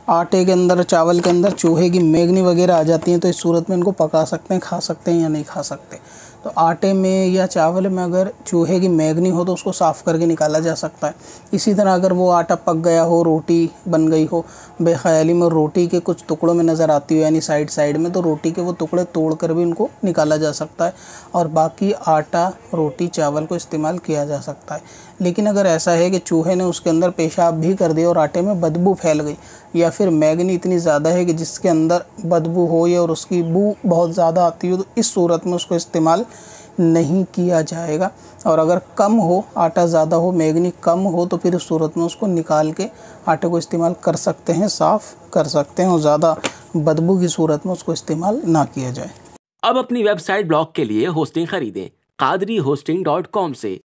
आटे के अंदर, चावल के अंदर चूहे की मैग्नी वगैरह आ जाती हैं, तो इस सूरत में इनको पका सकते हैं, खा सकते हैं या नहीं खा सकते। तो आटे में या चावल में अगर चूहे की मैग्नी हो तो उसको साफ़ करके निकाला जा सकता है। इसी तरह अगर वो आटा पक गया हो, रोटी बन गई हो, बेख्याली में रोटी के कुछ टुकड़ों में नज़र आती हो यानी साइड साइड में, तो रोटी के वो टुकड़े तोड़ कर भी इनको निकाला जा सकता है और बाकी आटा, रोटी, चावल को इस्तेमाल किया जा सकता है। लेकिन अगर ऐसा है कि चूहे ने उसके अंदर पेशाब भी कर दिया और आटे में बदबू फैल गई, या फिर मैग्नी इतनी ज़्यादा है कि जिसके अंदर बदबू हो या और उसकी बू बहुत ज़्यादा आती हो, तो इस सूरत में उसको इस्तेमाल नहीं किया जाएगा। और अगर कम हो, आटा ज़्यादा हो, मैग्नी कम हो, तो फिर इस सूरत में उसको निकाल के आटे को इस्तेमाल कर सकते हैं, साफ़ कर सकते हैं और ज़्यादा बदबू की सूरत में उसको इस्तेमाल ना किया जाए। अब अपनी वेबसाइट ब्लॉग के लिए होस्टिंग खरीदें qadrihosting.com से।